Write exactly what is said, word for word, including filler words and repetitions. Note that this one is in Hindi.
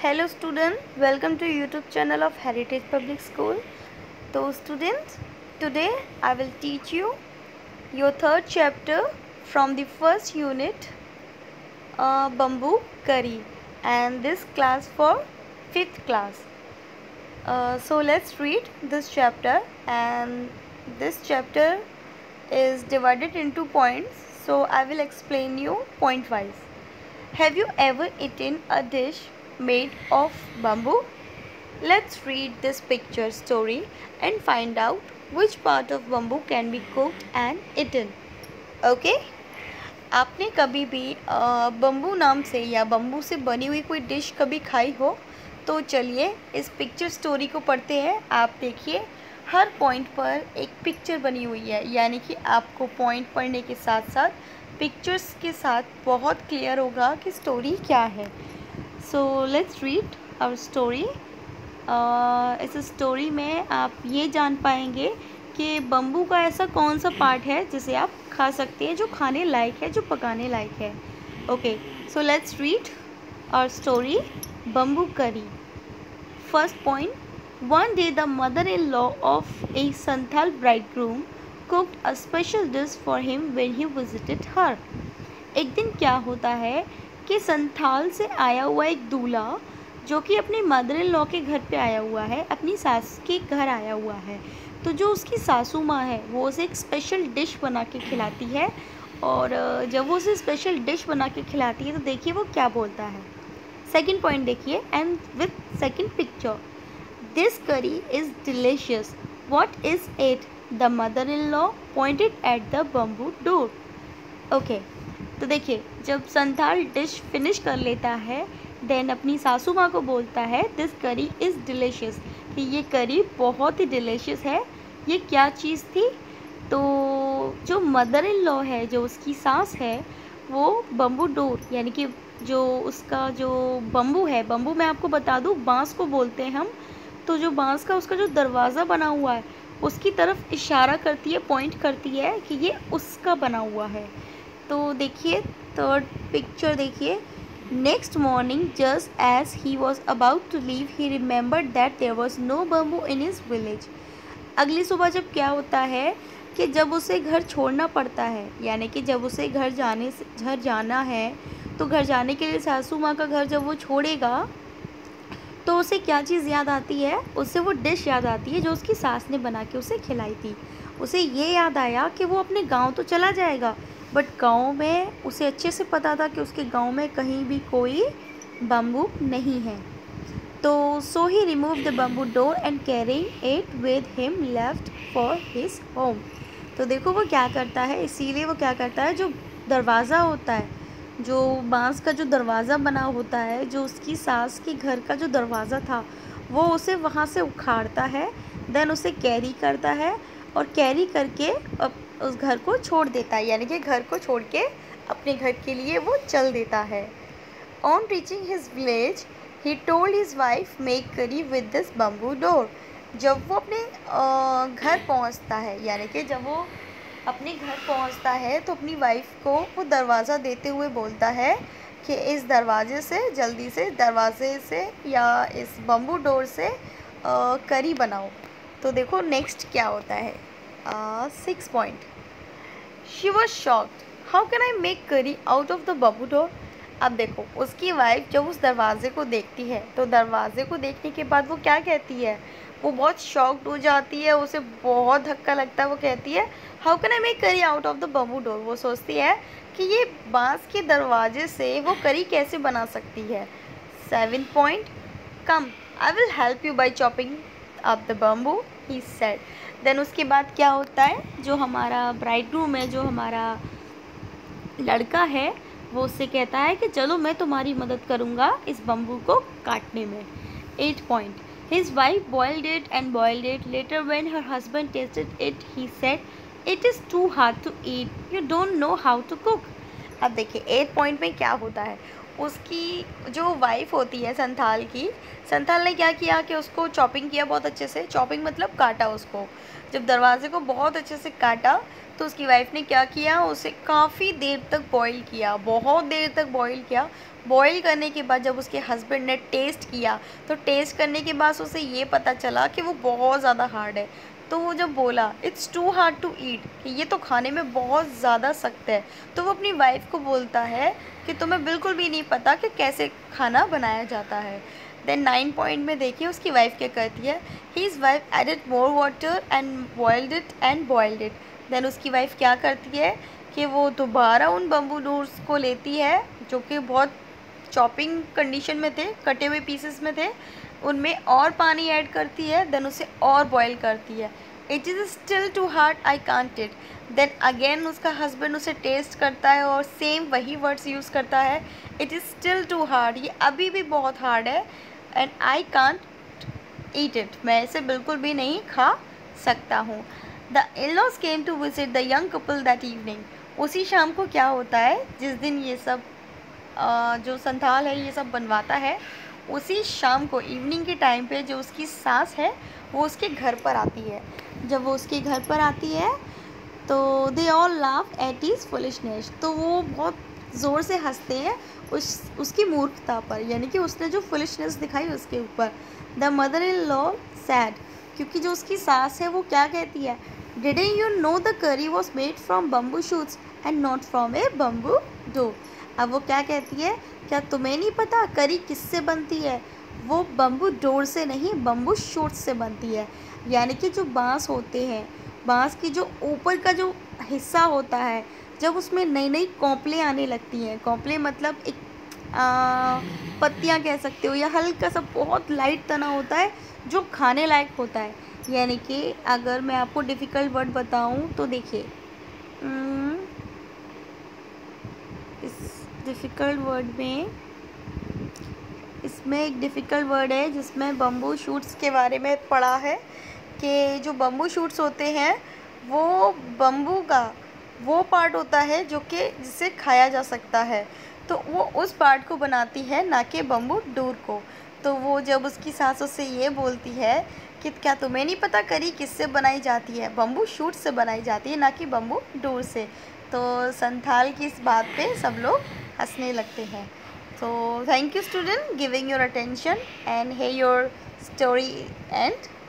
Hello student, welcome to YouTube channel of Heritage Public School. So students, today I will teach you your third chapter from the first unit, uh, Bamboo Curry, and this class for fifth class. Uh, so let's read this chapter, and this chapter is divided into points, so I will explain you point wise. Have you ever eaten a dish made of bamboo? Let's read this picture story and find out which part of bamboo can be cooked and eaten. Okay? आपने कभी भी बम्बू नाम से या बम्बू से बनी हुई कोई डिश कभी खाई हो? तो चलिए इस पिक्चर स्टोरी को पढ़ते हैं। आप देखिए हर पॉइंट पर एक पिक्चर बनी हुई है, यानी कि आपको पॉइंट पढ़ने के साथ साथ पिक्चर्स के साथ बहुत क्लियर होगा कि स्टोरी क्या है। So let's read our story. इस स्टोरी में आप ये जान पाएंगे कि बम्बू का ऐसा कौन सा पार्ट है जिसे आप खा सकते हैं, जो खाने लायक है, जो पकाने लायक है। Okay, so let's read our story bamboo curry. First point, one day the mother-in-law of a Santhal bridegroom cooked a special dish for him when he visited her. एक दिन क्या होता है कि संथाल से आया हुआ एक दूल्हा जो कि अपनी मदर इन लॉ के घर पे आया हुआ है, अपनी सास के घर आया हुआ है, तो जो उसकी सासू माँ है वो उसे एक स्पेशल डिश बना के खिलाती है। और जब वो उसे स्पेशल डिश बना के खिलाती है तो देखिए वो क्या बोलता है। सेकंड पॉइंट देखिए, and with second picture, this curry is delicious, what is it? The mother in law pointed at the bamboo door. Okay, तो देखिए जब संथाल डिश फिनिश कर लेता है देन अपनी सासू माँ को बोलता है दिस करी इज़ डिलीशियस, कि ये करी बहुत ही डिलीशियस है। ये क्या चीज़ थी? तो जो मदर इन लॉ है, जो उसकी सास है, वो बम्बू डोर यानी कि जो उसका जो बम्बू है, बम्बू मैं आपको बता दूँ बांस को बोलते हैं हम, तो जो बांस का उसका जो दरवाज़ा बना हुआ है उसकी तरफ इशारा करती है, पॉइंट करती है कि ये उसका बना हुआ है। तो देखिए थर्ड पिक्चर देखिए, next morning just as he was about to leave he remembered that there was no bamboo in his village. अगली सुबह जब क्या होता है कि जब उसे घर छोड़ना पड़ता है, यानी कि जब उसे घर जाने से घर जाना है, तो घर जाने के लिए सासू माँ का घर जब वो छोड़ेगा तो उसे क्या चीज़ याद आती है? उसे वो डिश याद आती है जो उसकी सास ने बना के उसे खिलाई थी। उसे ये याद आया कि वो अपने गांव तो चला जाएगा, बट गांव में उसे अच्छे से पता था कि उसके गांव में कहीं भी कोई बम्बू नहीं है। तो so he remove the bamboo door and carrying it with him left for his home. तो देखो वो क्या करता है, इसीलिए वो क्या करता है, जो दरवाज़ा होता है, जो बांस का जो दरवाज़ा बना होता है, जो उसकी सास के घर का जो दरवाज़ा था, वो उसे वहाँ से उखाड़ता है, देन उसे कैरी करता है और कैरी करके उस घर को छोड़ देता है, यानी कि घर को छोड़ के अपने घर के लिए वो चल देता है। On reaching his village he told his wife make curry with this bamboo door. जब वो अपने घर पहुँचता है, यानी कि जब वो अपने घर पहुंचता है तो अपनी वाइफ को वो दरवाज़ा देते हुए बोलता है कि इस दरवाजे से जल्दी से दरवाजे से या इस बम्बू डोर से आ, करी बनाओ। तो देखो नेक्स्ट क्या होता है। Six point, she was shocked, how can I make curry out of the bamboo door. अब देखो उसकी वाइफ जब उस दरवाज़े को देखती है तो दरवाज़े को देखने के बाद वो क्या कहती है, वो बहुत शॉक्ड हो जाती है, उसे बहुत धक्का लगता है। वो कहती है how can I make curry out of the bamboo door. वो सोचती है कि ये बांस के दरवाजे से वो करी कैसे बना सकती है। Seven point, come I will help you by chopping up the bamboo he said. Then उसके बाद क्या होता है, जो हमारा ब्राइडग्रूम है, जो हमारा लड़का है, वो उससे कहता है कि चलो मैं तुम्हारी मदद करूँगा इस बम्बू को काटने में। Eight point, his wife boiled it and boiled it. Later when her husband tasted it he said it is too hard to eat, you don't know how to cook. अब देखिए एट पॉइंट में क्या होता है, उसकी जो वाइफ होती है संथाल की, संथाल ने क्या किया कि उसको चॉपिंग किया बहुत अच्छे से। चॉपिंग मतलब काटा उसको। जब दरवाजे को बहुत अच्छे से काटा तो उसकी वाइफ ने क्या किया, उसे काफ़ी देर तक बॉईल किया, बहुत देर तक बॉईल किया। बॉईल करने के बाद जब उसके हस्बैंड ने टेस्ट किया तो टेस्ट करने के बाद उसे ये पता चला कि वो बहुत ज़्यादा हार्ड है। तो वो जब बोला it's too hard to eat, कि ये तो खाने में बहुत ज़्यादा सख्त है, तो वो अपनी वाइफ को बोलता है कि तुम्हें बिल्कुल भी नहीं पता कि कैसे खाना बनाया जाता है। देन नाइन पॉइंट में देखिए उसकी वाइफ क्या करती है, his wife added more water and boiled it and boiled it. Then उसकी वाइफ क्या करती है कि वो दोबारा उन बम्बू नूड्स को लेती है जो कि बहुत चॉपिंग कंडीशन में थे, कटे हुए पीसेस में थे, उनमें और पानी ऐड करती है, देन उसे और बॉईल करती है। It is still too hard, I can't it. Then again उसका हस्बैंड उसे टेस्ट करता है और सेम वही वर्ड्स यूज़ करता है, it is still too hard, ये अभी भी बहुत हार्ड है, and I can't eat it, मैं इसे बिल्कुल भी नहीं खा सकता हूँ। The in-laws came to visit the young couple that evening. उसी शाम को क्या होता है, जिस दिन ये सब आ, जो संथाल है ये सब बनवाता है, उसी शाम को इवनिंग के टाइम पे जो उसकी सास है वो उसके घर पर आती है। जब वो उसके घर पर आती है तो they all laugh at his foolishness, तो वो बहुत ज़ोर से हंसते हैं उस उसकी मूर्खता पर, यानी कि उसने जो फुलिशनेस दिखाई उसके ऊपर। The mother in law said, क्योंकि जो उसकी सास है वो क्या कहती है, didn't you know the curry was made from bamboo shoots and not from a bamboo door. अब वो क्या कहती है, क्या तुम्हें नहीं पता करी किससे बनती है, वो बम्बू डोर से नहीं बम्बू शूट से बनती है। यानी कि जो बांस होते हैं, बांस की जो ऊपर का जो हिस्सा होता है, जब उसमें नई नई कौपलें आने लगती हैं, कौपलें मतलब एक पत्तियां कह सकते हो, या हल्का सा बहुत लाइट तना होता है जो खाने लायक होता है। यानी कि अगर मैं आपको डिफ़िकल्ट वर्ड बताऊं तो देखिए, इस डिफ़िकल्ट वर्ड में इसमें एक डिफ़िकल्ट वर्ड है जिसमें बम्बू शूट्स के बारे में पढ़ा है कि जो बम्बू शूट्स होते हैं वो बम्बू का वो पार्ट होता है जो कि जिसे खाया जा सकता है, तो वो उस पार्ट को बनाती है, ना कि बम्बू डोर को। तो वो जब उसकी सास उससे ये बोलती है कि क्या तुम्हें नहीं पता करी किससे बनाई जाती है, बम्बू शूट से बनाई जाती है, ना कि बम्बू डोर से। तो संथाल की इस बात पे सब लोग हंसने लगते हैं। So thank you student giving your attention and hear your story end.